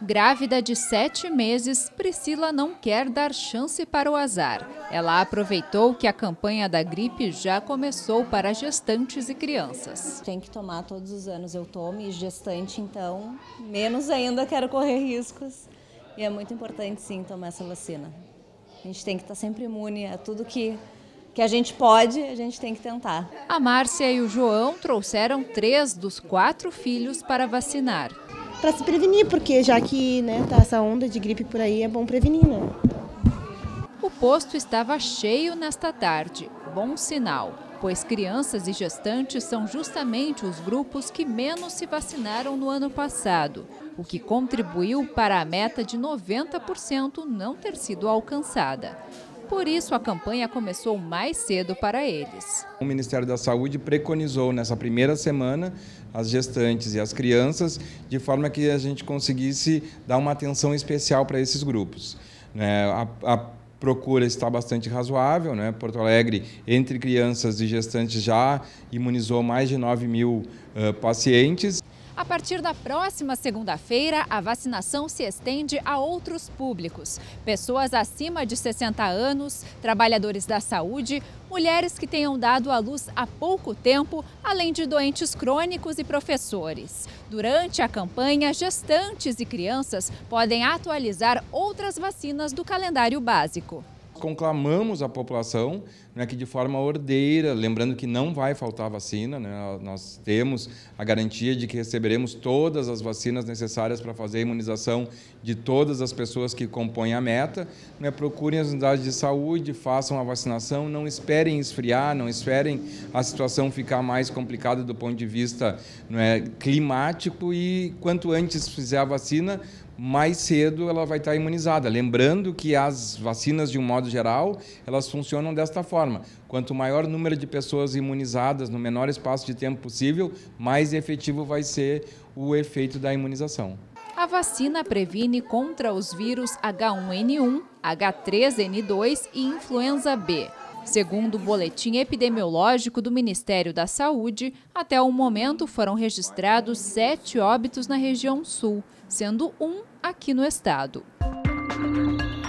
Grávida de 7 meses, Priscila não quer dar chance para o azar. Ela aproveitou que a campanha da gripe já começou para gestantes e crianças. Tem que tomar todos os anos, eu tomo, e gestante, então, menos ainda quero correr riscos. E é muito importante, sim, tomar essa vacina. A gente tem que estar sempre imune a tudo que a gente pode, a gente tem que tentar. A Márcia e o João trouxeram 3 dos 4 filhos para vacinar. Para se prevenir, porque já que tá essa onda de gripe por aí, é bom prevenir, né? O posto estava cheio nesta tarde, bom sinal, pois crianças e gestantes são justamente os grupos que menos se vacinaram no ano passado, o que contribuiu para a meta de 90% não ter sido alcançada. Por isso, a campanha começou mais cedo para eles. O Ministério da Saúde preconizou nessa primeira semana as gestantes e as crianças, de forma que a gente conseguisse dar uma atenção especial para esses grupos. A procura está bastante razoável, né? Porto Alegre, entre crianças e gestantes, já imunizou mais de 9 mil pacientes. A partir da próxima segunda-feira, a vacinação se estende a outros públicos. Pessoas acima de 60 anos, trabalhadores da saúde, mulheres que tenham dado à luz há pouco tempo, além de doentes crônicos e professores. Durante a campanha, gestantes e crianças podem atualizar outras vacinas do calendário básico. Conclamamos a população que de forma ordeira, lembrando que não vai faltar vacina, nós temos a garantia de que receberemos todas as vacinas necessárias para fazer a imunização de todas as pessoas que compõem a meta. Procurem as unidades de saúde, façam a vacinação, não esperem esfriar, não esperem a situação ficar mais complicada do ponto de vista climático, e quanto antes fizer a vacina, mais cedo ela vai estar imunizada. Lembrando que as vacinas, de um modo geral, elas funcionam desta forma. Quanto maior número de pessoas imunizadas no menor espaço de tempo possível, mais efetivo vai ser o efeito da imunização. A vacina previne contra os vírus H1N1, H3N2 e influenza B. Segundo o boletim epidemiológico do Ministério da Saúde, até o momento foram registrados 7 óbitos na região sul, sendo 1 aqui no estado.